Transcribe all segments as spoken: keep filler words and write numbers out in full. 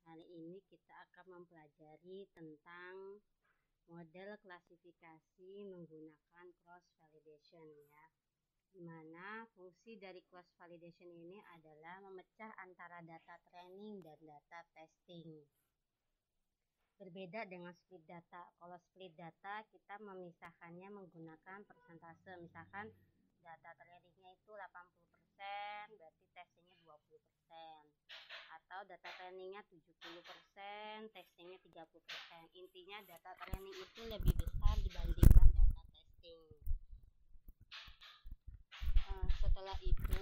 Kali ini kita akan mempelajari tentang model klasifikasi menggunakan cross validation ya. Dimana fungsi dari cross validation ini adalah memecah antara data training dan data testing. Berbeda dengan split data. Kalau split data kita memisahkannya menggunakan persentase. Misalkan data trainingnya itu delapan puluh persen, berarti testingnya dua puluh persen. Atau data trainingnya tujuh puluh persen, testingnya tiga puluh persen. Intinya data training itu lebih besar dibandingkan data testing. Nah, setelah itu,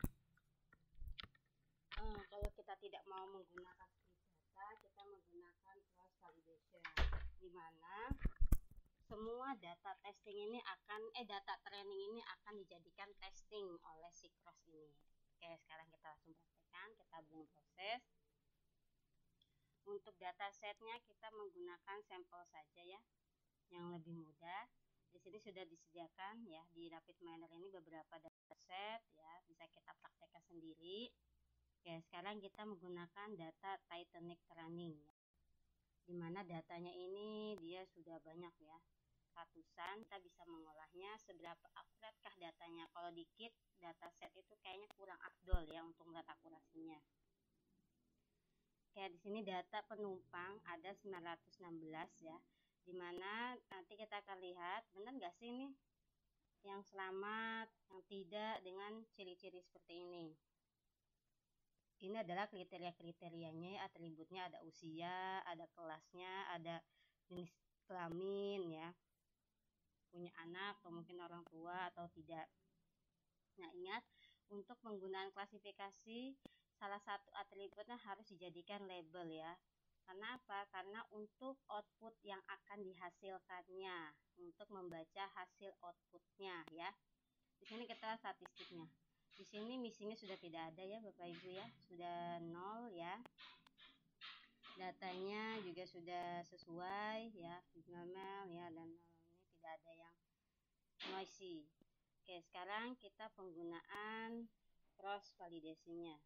uh, kalau kita tidak mau menggunakan split data, kita menggunakan cross validation, di mana semua data testing ini akan eh data training ini akan dijadikan testing oleh si cross ini. Oke, sekarang kita langsung praktekkan, kita belum proses. Untuk data setnya kita menggunakan sampel saja ya, yang lebih mudah. Di sini sudah disediakan ya di RapidMiner ini beberapa data set ya, bisa kita praktekkan sendiri. Oke, sekarang kita menggunakan data Titanic Training ya, dimana datanya ini dia sudah banyak ya, ratusan. Kita bisa mengolahnya seberapa akuratkah datanya. Kalau dikit data set itu kayaknya kurang afdol ya untuk melihat akurasinya. Oke, di sini data penumpang ada sembilan ratus enam belas ya, dimana nanti kita akan lihat benar nggak sih ini yang selamat, yang tidak, dengan ciri-ciri seperti ini. Ini adalah kriteria-kriterianya, atributnya ada usia, ada kelasnya, ada jenis kelamin ya, punya anak atau mungkin orang tua atau tidak. Nah, ingat untuk penggunaan klasifikasi salah satu atributnya harus dijadikan label ya. Karena apa? Karena untuk output yang akan dihasilkannya, untuk membaca hasil outputnya ya. Di sini kita lihat statistiknya. Di sini missingnya sudah tidak ada ya Bapak Ibu ya, sudah nol ya. Datanya juga sudah sesuai ya, normal ya, dan ini tidak ada yang noisy. Oke, sekarang kita penggunaan cross validasinya.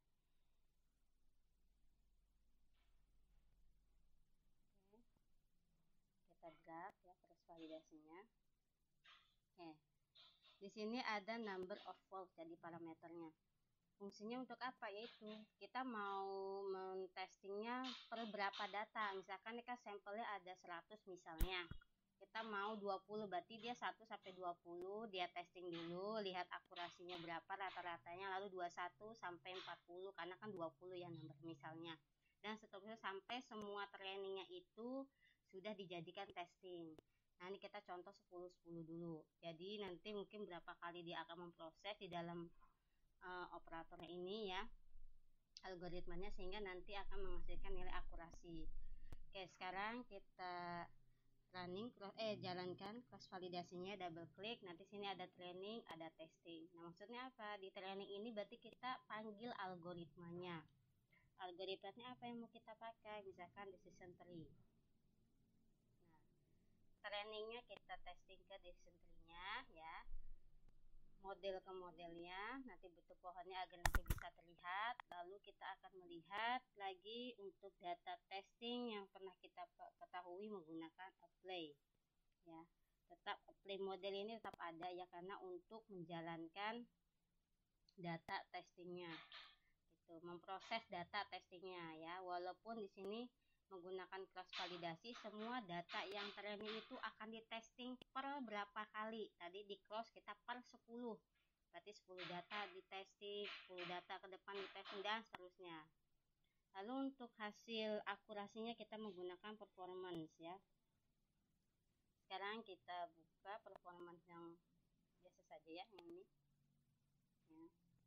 Oke, kita drag ya cross validasinya. Oke, di sini ada number of false jadi parameternya. Fungsinya untuk apa? Yaitu kita mau men-testingnya per berapa data. Misalkan ini kan sampelnya ada seratus misalnya, kita mau dua puluh, berarti dia satu sampai dua puluh dia testing dulu, lihat akurasinya berapa rata-ratanya, lalu dua puluh satu sampai empat puluh karena kan dua puluh ya nomor misalnya, dan seterusnya sampai semua trainingnya itu sudah dijadikan testing. Nah, ini kita contoh sepuluh sepuluh dulu, jadi nanti mungkin berapa kali dia akan memproses di dalam uh, operatornya ini ya, algoritmanya, sehingga nanti akan menghasilkan nilai akurasi. Oke, sekarang kita running eh jalankan cross validasinya, double klik. Nanti sini ada training, ada testing. Nah, maksudnya apa? Di training ini berarti kita panggil algoritmanya. Algoritmanya apa yang mau kita pakai? Misalkan decision tree. Nah, trainingnya kita testing ke decision tree-nya ya. Model ke modelnya, nanti bentuk pohonnya agar nanti bisa terlihat. Lalu kita akan melihat lagi untuk data testing yang pernah kita ketahui menggunakan apply ya. Tetap apply model ini tetap ada ya, karena untuk menjalankan data testingnya itu, memproses data testingnya ya. Walaupun di sini menggunakan cross validasi, semua data yang training itu akan ditesting per berapa kali. Tadi di cross kita per sepuluh, berarti sepuluh data ditesting, sepuluh data ke depan ditesting, dan seterusnya. Lalu untuk hasil akurasinya kita menggunakan performance ya. Sekarang kita buka performance yang biasa saja ya, yang ini ya.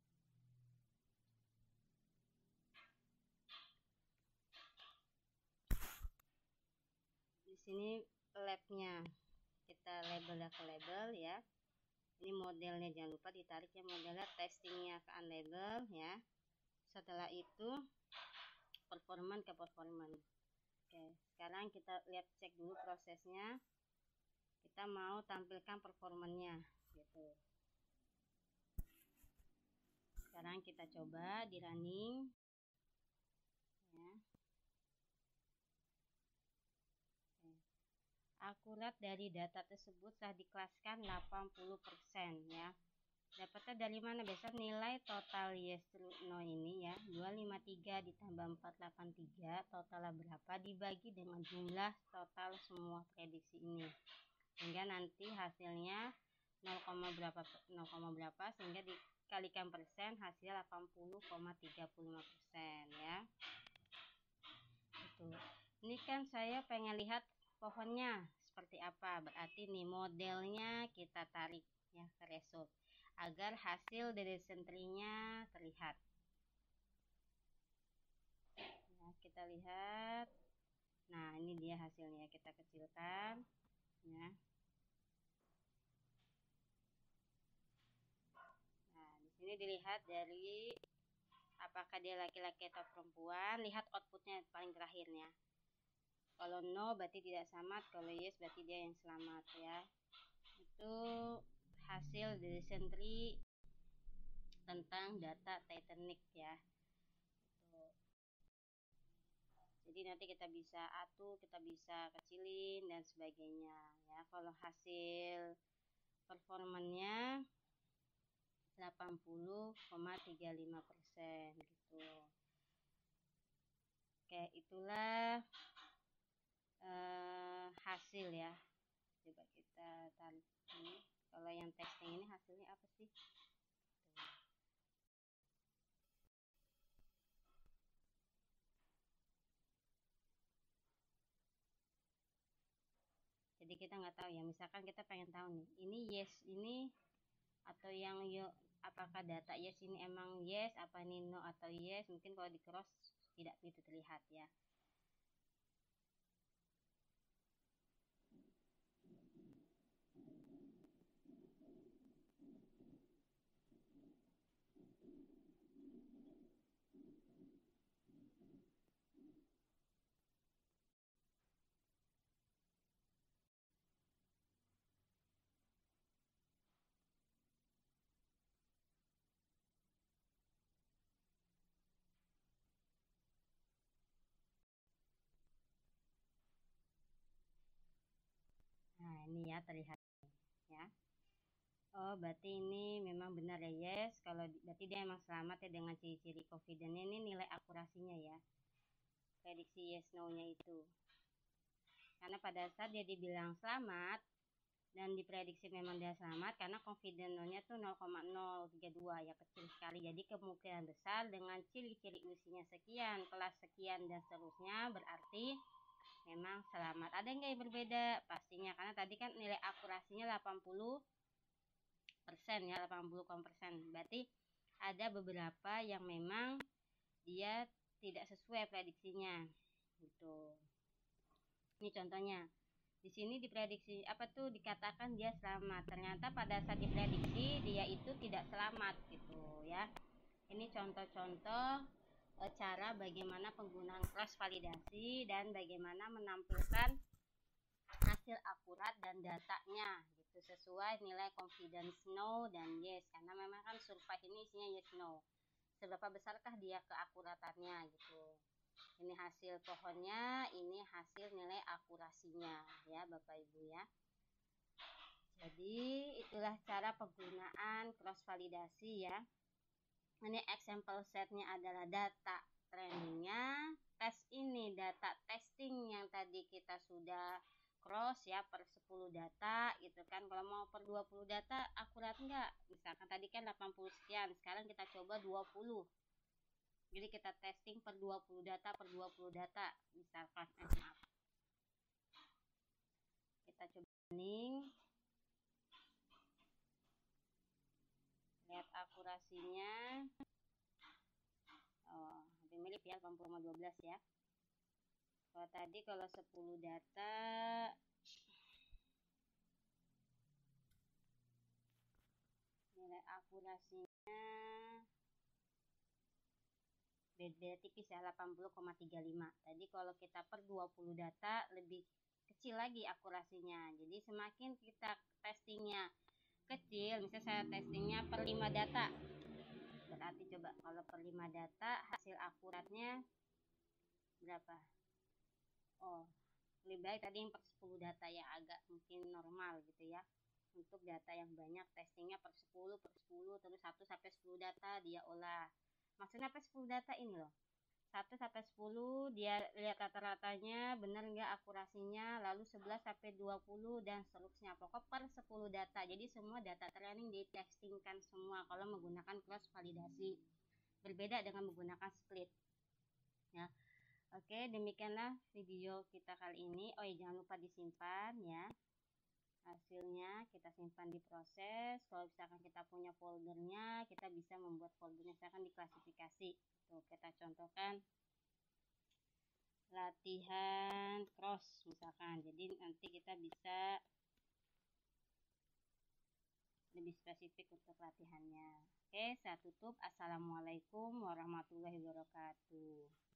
Di sini labnya kita label ke label ya. Ini modelnya jangan lupa ditarik ya, modelnya testingnya ke unlabel ya. Setelah itu performance ke performance. Oke, sekarang kita lihat cek dulu prosesnya. Kita mau tampilkan performanya gitu. Sekarang kita coba di running ya. akurat dari data tersebut telah dikelaskan delapan puluh persen ya. Dapatnya dari mana? Biasa nilai total yes true no ini ya, dua ratus lima puluh tiga ditambah empat ratus delapan puluh tiga totalnya berapa dibagi dengan jumlah total semua prediksi ini, sehingga nanti hasilnya nol, berapa nol, berapa sehingga dikalikan persen hasil delapan puluh koma tiga puluh lima persen ya. Itu. Ini kan saya pengen lihat pohonnya seperti apa, berarti nih modelnya kita tarik ya ke result agar hasil dari sentrinya terlihat ya. Kita lihat, nah ini dia hasilnya, kita kecilkan ya. Nah di sini dilihat dari apakah dia laki-laki atau perempuan. Lihat outputnya paling terakhirnya, kalau no berarti tidak selamat, kalau yes berarti dia yang selamat ya. Itu hasil dari sentri tentang data Titanic ya. Itu. Jadi nanti kita bisa atur, kita bisa kecilin dan sebagainya ya. Kalau hasil performanya delapan puluh koma tiga lima persen gitu. Oke, itulah eh, hasil ya. Coba kita tarik ini. Kalau yang testing ini hasilnya apa sih? Jadi kita nggak tahu ya, misalkan kita pengen tahu nih, ini yes ini atau yang yo, apakah data yes ini emang yes, apa ini no atau yes. Mungkin kalau di cross tidak begitu terlihat ya. Nah ini ya terlihat ya. Oh berarti ini memang benar ya yes. Kalau berarti dia memang selamat ya dengan ciri-ciri confident. Ini nilai akurasinya ya, prediksi yes no nya itu. Karena pada saat dia dibilang selamat dan diprediksi memang dia selamat, karena confident no nya tuh nol koma nol tiga dua ya, kecil sekali. Jadi kemungkinan besar dengan ciri-ciri usianya sekian, kelas sekian dan seterusnya berarti memang selamat. Ada nggak yang berbeda? Pastinya, karena tadi kan nilai akurasinya delapan puluh persen ya, delapan puluh persen. Berarti ada beberapa yang memang dia tidak sesuai prediksinya gitu. Ini contohnya. Di sini diprediksi apa tuh, dikatakan dia selamat. Ternyata pada saat diprediksi dia itu tidak selamat gitu ya. Ini contoh-contoh e, cara bagaimana penggunaan cross validasi dan bagaimana menampilkan hasil akurat dan datanya gitu sesuai nilai confidence no dan yes. Karena memang kan survei ini isinya yes no. Seberapa besarkah dia keakuratannya gitu. Ini hasil pohonnya, ini hasil nilai akurasinya ya Bapak Ibu ya. Jadi itulah cara penggunaan cross validasi ya. Ini example setnya adalah data trainingnya, tes ini data testing yang tadi kita sudah cross ya per sepuluh data gitu kan. Kalau mau per dua puluh data akurat enggak? Misalkan tadi kan delapan puluh sekian, sekarang kita coba dua puluh. Jadi kita testing per dua puluh data per dua puluh data misalkan eh, maaf. Kita coba training. Lihat akurasinya. Oh, lebih mirip ya, delapan puluh koma dua belas ya. Kalau tadi kalau sepuluh data nilai akurasinya beda tipis ya, delapan puluh koma tiga lima. Tadi kalau kita per dua puluh data lebih kecil lagi akurasinya. Jadi semakin kita testingnya kecil, misalnya saya testingnya per lima data, berarti coba kalau per lima data hasil akuratnya berapa? Oh, lebih baik tadi yang per sepuluh data yang agak mungkin normal gitu ya. Untuk data yang banyak, testingnya per sepuluh per sepuluh terus satu sampai sepuluh data dia olah. Maksudnya per sepuluh data ini loh, satu sampai sepuluh dia lihat rata-ratanya benar nggak akurasinya, lalu sebelas sampai dua puluh dan seterusnya, pokok per sepuluh data. Jadi semua data training di testingkan semua kalau menggunakan cross validasi, berbeda dengan menggunakan split ya. Oke, demikianlah video kita kali ini. Oh ya, jangan lupa disimpan ya. Hasilnya kita simpan di proses. Kalau misalkan kita punya foldernya, kita bisa membuat foldernya misalkan di klasifikasi. Tuh, kita contohkan latihan cross misalkan. Jadi nanti kita bisa lebih spesifik untuk latihannya. Oke, saya tutup. Assalamualaikum warahmatullahi wabarakatuh.